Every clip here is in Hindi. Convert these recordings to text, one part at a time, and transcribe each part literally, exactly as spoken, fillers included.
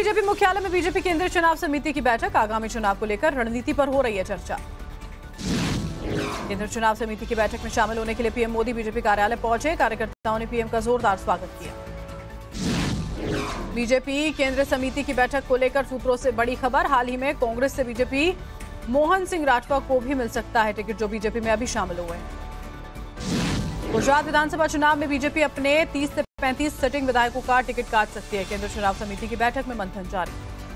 बीजेपी मुख्यालय में बीजेपी केंद्रीय चुनाव समिति की बैठक। आगामी चुनाव को लेकर रणनीति पर हो रही है चर्चा। केंद्रीय चुनाव समिति की बैठक में शामिल होने के लिए पीएम मोदी बीजेपी कार्यालय पहुंचे। कार्यकर्ताओं ने पीएम का जोरदार स्वागत किया। बीजेपी केंद्रीय समिति की बैठक को लेकर सूत्रों से बड़ी खबर। हाल ही में कांग्रेस से बीजेपी मोहन सिंह राठवा को भी मिल सकता है टिकट, जो बीजेपी में अभी शामिल हुए हैं। गुजरात विधानसभा चुनाव में बीजेपी अपने तीस से पैंतीस सिटिंग विधायकों का टिकट काट सकती है। केंद्रीय चुनाव समिति की बैठक में मंथन जारी।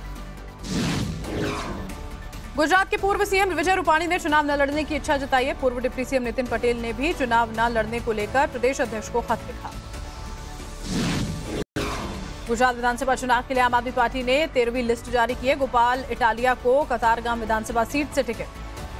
गुजरात के पूर्व सीएम विजय रूपाणी ने चुनाव न लड़ने की इच्छा जताई है। पूर्व डिप्टी सीएम नितिन पटेल ने भी चुनाव न लड़ने को लेकर प्रदेश अध्यक्ष को खत लिखा। गुजरात विधानसभा चुनाव के लिए आम आदमी पार्टी ने तेरहवीं लिस्ट जारी की है। गोपाल इटालिया को कतारगाम विधानसभा सीट से टिकट।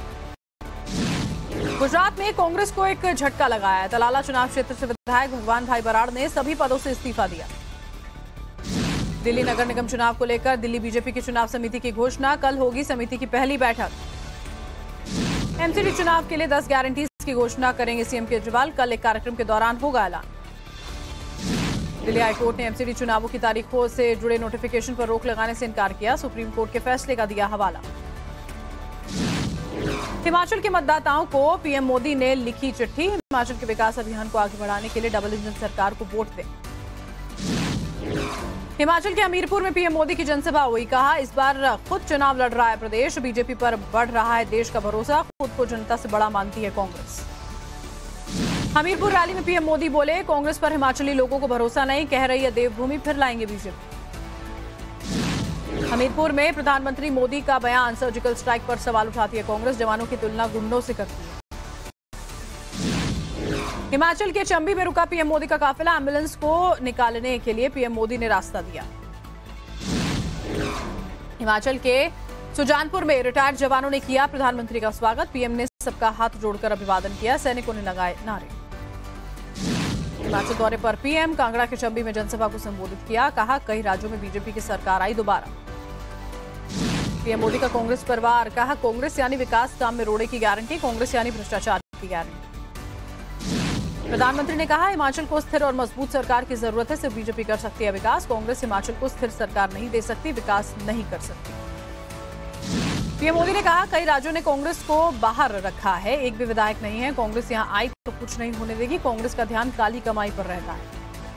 गुजरात में कांग्रेस को एक झटका लगाया है। तलाला चुनाव क्षेत्र से विधायक भगवान भाई बराड़ ने सभी पदों से इस्तीफा दिया। दिल्ली नगर निगम चुनाव को लेकर दिल्ली बीजेपी की चुनाव समिति की घोषणा। कल होगी समिति की पहली बैठक। एमसीडी चुनाव के लिए दस गारंटीज की घोषणा करेंगे सीएम केजरीवाल। कल एक कार्यक्रम के दौरान होगा ऐलान। दिल्ली हाईकोर्ट ने एमसीडी चुनावों की तारीखों से जुड़े नोटिफिकेशन पर रोक लगाने से इनकार किया। सुप्रीम कोर्ट के फैसले का दिया हवाला। हिमाचल के मतदाताओं को पीएम मोदी ने लिखी चिट्ठी। हिमाचल के विकास अभियान को आगे बढ़ाने के लिए डबल इंजन सरकार को वोट दें। हिमाचल के हमीरपुर में पीएम मोदी की जनसभा हुई। कहा, इस बार खुद चुनाव लड़ रहा है प्रदेश। बीजेपी पर बढ़ रहा है देश का भरोसा। खुद को जनता से बड़ा मानती है कांग्रेस। हमीरपुर रैली में पीएम मोदी बोले, कांग्रेस पर हिमाचली लोगों को भरोसा नहीं। कह रही है देवभूमि फिर लाएंगे बीजेपी। हमीरपुर में प्रधानमंत्री मोदी का बयान। सर्जिकल स्ट्राइक पर सवाल उठाती है कांग्रेस। जवानों की तुलना गुंडों से करती है। हिमाचल के चंबी में रुका पीएम मोदी का काफिला। एम्बुलेंस को निकालने के लिए पीएम मोदी ने रास्ता दिया। हिमाचल के सुजानपुर में रिटायर्ड जवानों ने किया प्रधानमंत्री का स्वागत। पीएम ने सबका हाथ जोड़कर अभिवादन किया। सैनिकों ने लगाए नारे। हिमाचल दौरे पर पीएम कांगड़ा के चंबी में जनसभा को संबोधित किया। कहा, कई राज्यों में बीजेपी की सरकार आई दोबारा। पीएम मोदी का कांग्रेस परिवार। कहा, कांग्रेस यानी विकास, काम में रोड़े की गारंटी। कांग्रेस यानी भ्रष्टाचार की गारंटी। प्रधानमंत्री ने कहा, हिमाचल को स्थिर और मजबूत सरकार की जरूरत है। सिर्फ बीजेपी कर सकती है विकास। कांग्रेस हिमाचल को स्थिर सरकार नहीं दे सकती, विकास नहीं कर सकती। पीएम मोदी ने कहा, कई राज्यों ने कांग्रेस को बाहर रखा है, एक भी विधायक नहीं है। कांग्रेस यहां आई तो कुछ नहीं होने देगी। कांग्रेस का ध्यान काली कमाई पर रहता है।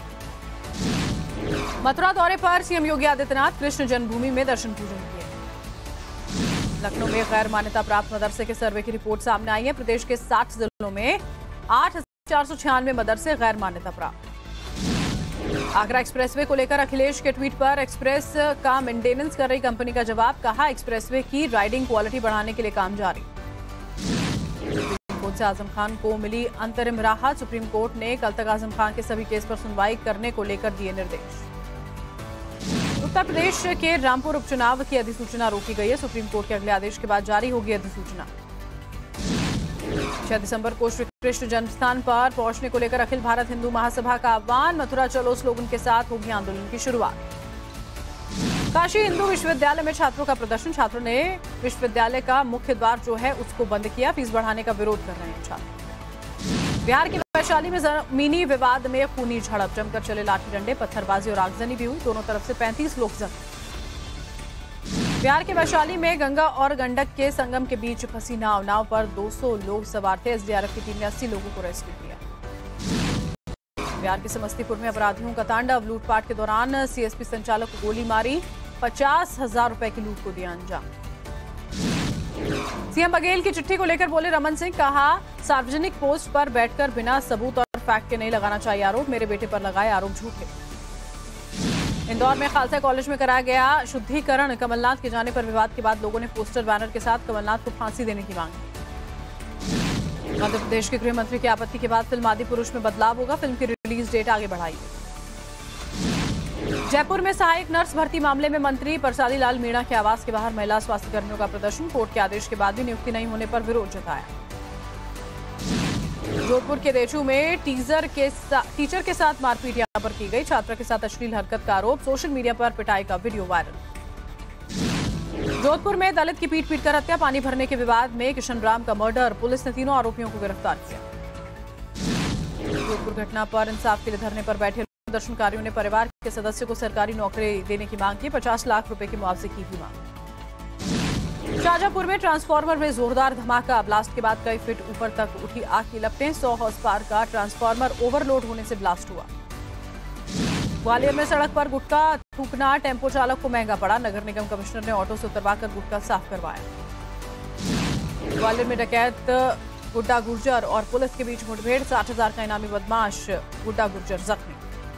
मथुरा दौरे पर सीएम योगी आदित्यनाथ। कृष्ण जन्मभूमि में दर्शन पूजन किए। लखनऊ में गैर मान्यता प्राप्त मदरसे के सर्वे की रिपोर्ट सामने आई है। प्रदेश के साठ जिलों में आठ हजार चार सौ छियानवे मदरसे गैर मान्यता प्राप्त। आगरा एक्सप्रेसवे को लेकर अखिलेश के ट्वीट पर एक्सप्रेस का मेंटेनेंस कर रही कंपनी का जवाब। कहा, एक्सप्रेसवे की राइडिंग क्वालिटी बढ़ाने के लिए काम जारी। सुप्रीम कोर्ट से आजम खान को मिली अंतरिम राहत। सुप्रीम कोर्ट ने कल तक आजम खान के सभी केस पर सुनवाई करने को लेकर दिए निर्देश। उत्तर प्रदेश के रामपुर उपचुनाव की अधिसूचना रोकी गई है। सुप्रीम कोर्ट के अगले आदेश के बाद जारी होगी अधिसूचना। छह दिसंबर को श्री कृष्ण जन्मस्थान पर पहुंचने को लेकर अखिल भारत हिंदू महासभा का आह्वान। मथुरा चलो स्लोगन के साथ होगी आंदोलन की शुरुआत। काशी हिंदू विश्वविद्यालय में छात्रों का प्रदर्शन। छात्रों ने विश्वविद्यालय का मुख्य द्वार जो है उसको बंद किया। फीस बढ़ाने का विरोध कर रहे हैं छात्र। बिहार के वैशाली में जमीनी विवाद में खूनी झड़प। जमकर चले लाठी डंडे, पत्थरबाजी और आगजनी भी हुई। दोनों तरफ से पैंतीस लोग जख्मी। बिहार के वैशाली में गंगा और गंडक के संगम के बीच फंसी नाव। नाव पर दो सौ लोग सवार थे। एसडीआरएफ की टीम ने अस्सी लोगों को रेस्क्यू किया। बिहार के समस्तीपुर में अपराधियों का तांडव। लूटपाट के दौरान सीएसपी संचालक को गोली मारी। पचास हजार रुपए की लूट को दिया अंजाम। सीएम बघेल की चिट्ठी को लेकर बोले रमन सिंह। कहा, सार्वजनिक पोस्ट पर बैठकर बिना सबूत और फैक्ट के नहीं लगाना चाहिए आरोप। मेरे बेटे पर लगाए आरोप झूठे। इंदौर में खालसा कॉलेज में कराया गया शुद्धिकरण। कमलनाथ के जाने पर विवाद के बाद लोगों ने पोस्टर बैनर के साथ कमलनाथ को फांसी देने की मांग की। मध्य प्रदेश के गृह मंत्री की आपत्ति के बाद फिल्म आदि पुरुष में बदलाव होगा। फिल्म की रिलीज डेट आगे बढ़ाई। जयपुर में सहायक नर्स भर्ती मामले में मंत्री परसादी लाल मीणा के आवास के बाहर महिला स्वास्थ्य कर्मियों का प्रदर्शन। कोर्ट के आदेश के बाद भी नियुक्ति नहीं होने पर विरोध जताया। जोधपुर के देचू में टीजर के टीचर के साथ मारपीट यहां पर की गई। छात्रा के साथ अश्लील हरकत का आरोप। सोशल मीडिया पर पिटाई का वीडियो वायरल। जोधपुर में दलित की पीट पीट कर हत्या। पानी भरने के विवाद में किशन राम का मर्डर। पुलिस ने तीनों आरोपियों को गिरफ्तार किया। जोधपुर घटना पर इंसाफ के लिए धरने पर बैठे प्रदर्शनकारियों ने परिवार के सदस्य को सरकारी नौकरी देने की मांग की। पचास लाख रुपए के मुआवजे की भी मांग। शाहजहांपुर में ट्रांसफार्मर में जोरदार धमाका। ब्लास्ट के बाद कई फीट ऊपर तक उठी आग की लपटें। सौ हॉर्स पावर का ट्रांसफार्मर ओवरलोड होने से ब्लास्ट हुआ। ग्वालियर में सड़क पर गुटखा थूकना टेम्पो चालक को महंगा पड़ा। नगर निगम कमिश्नर ने ऑटो से उतरवाकर गुटखा साफ करवाया। ग्वालियर में डकैत गुड्डा गुर्जर और पुलिस के बीच मुठभेड़। साठ हजार का इनामी बदमाश गुड्डा गुर्जर जख्मी।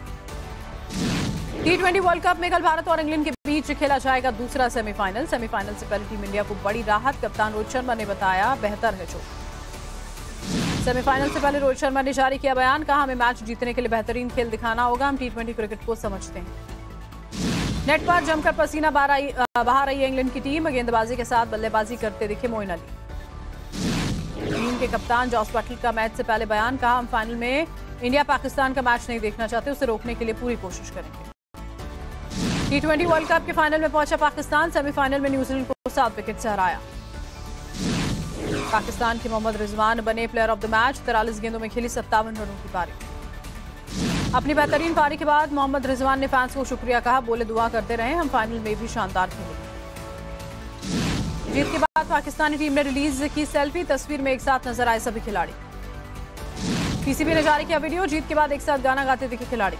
टी ट्वेंटी वर्ल्ड कप में कल भारत और इंग्लैंड के बीच खेला जाएगा दूसरा सेमीफाइनल। सेमीफाइनल से पहले टीम इंडिया को बड़ी राहत। कप्तान रोहित शर्मा ने बताया बेहतर है जो। सेमीफाइनल से पहले रोहित शर्मा ने जारी किया बयान। कहा हमें मैच जीतने के लिए बेहतरीन खेल दिखाना होगा। हम टी ट्वेंटी क्रिकेट को समझते हैं। नेट पर जमकर पसीना बहा रही है इंग्लैंड की टीम। गेंदबाजी के साथ बल्लेबाजी करते दिखे मोइन अली। टीम के कप्तान जॉस बटलर का मैच से पहले बयान। कहा हम फाइनल में इंडिया पाकिस्तान का मैच नहीं देखना चाहते। उसे रोकने के लिए पूरी कोशिश करेंगे। टी ट्वेंटी वर्ल्ड कप के फाइनल में पहुंचा पाकिस्तान। सेमीफाइनल में न्यूजीलैंड को सात विकेट से हराया। पाकिस्तान के मोहम्मद रिजवान बने प्लेयर ऑफ द मैच। तिरालीस गेंदों में खेली सत्तावन रनों की पारी। अपनी बेहतरीन पारी के बाद मोहम्मद रिजवान ने फैंस को शुक्रिया कहा। बोले दुआ करते रहे, हम फाइनल में भी शानदार खेलेंगे। जीत के बाद पाकिस्तानी टीम ने रिलीज की सेल्फी। तस्वीर में एक साथ नजर आए सभी खिलाड़ी। पीसीबी ने जारी किया वीडियो। जीत के बाद एक साथ गाना गाते दिखे खिलाड़ी।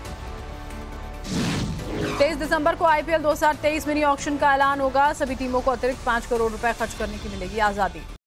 तेईस दिसंबर को आईपीएल दो हज़ार तेईस मिनी ऑक्शन का ऐलान होगा। सभी टीमों को अतिरिक्त पांच करोड़ रुपए खर्च करने की मिलेगी आजादी।